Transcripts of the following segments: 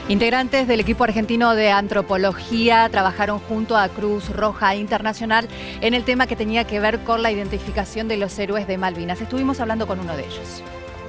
Integrantes del equipo argentino de antropología trabajaron junto a Cruz Roja Internacional en el tema que tenía que ver con la identificación de los héroes de Malvinas. Estuvimos hablando con uno de ellos.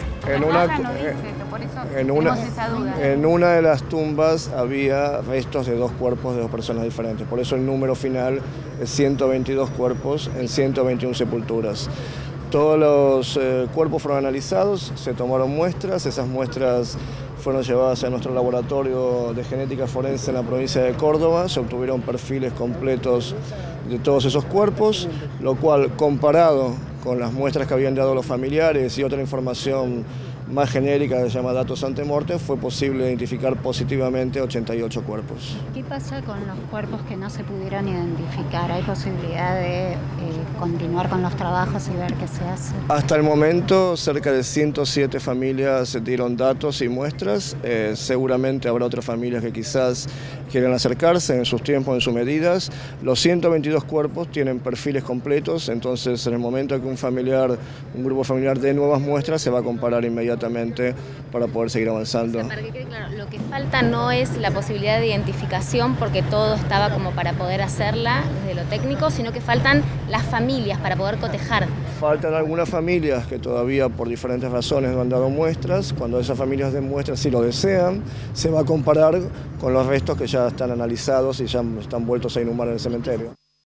En una de las tumbas había restos de 2 cuerpos de 2 personas diferentes. Por eso el número final es 122 cuerpos en 121 sepulturas. Todos los cuerpos fueron analizados, se tomaron muestras, esas muestras fueron llevadas a nuestro laboratorio de genética forense en la provincia de Córdoba, se obtuvieron perfiles completos de todos esos cuerpos, lo cual comparado con las muestras que habían dado los familiares y otra información más genérica que se llama datos ante-mortem, fue posible identificar positivamente 88 cuerpos. ¿Qué pasa con los cuerpos que no se pudieron identificar? ¿Hay posibilidad de continuar con los trabajos y ver qué se hace? Hasta el momento, cerca de 107 familias dieron datos y muestras. Seguramente habrá otras familias que quizás quieran acercarse en sus tiempos, en sus medidas. Los 122 cuerpos tienen perfiles completos, entonces en el momento que un grupo familiar dé nuevas muestras, se va a comparar inmediatamente para poder seguir avanzando. O sea, para que quede claro, lo que falta no es la posibilidad de identificación, porque todo estaba como para poder hacerla desde lo técnico, sino que faltan las familias para poder cotejar. Faltan algunas familias que todavía por diferentes razones no han dado muestras. Cuando esas familias den muestras, si lo desean, se va a comparar con los restos que ya están analizados y ya están vueltos a inhumar en el cementerio.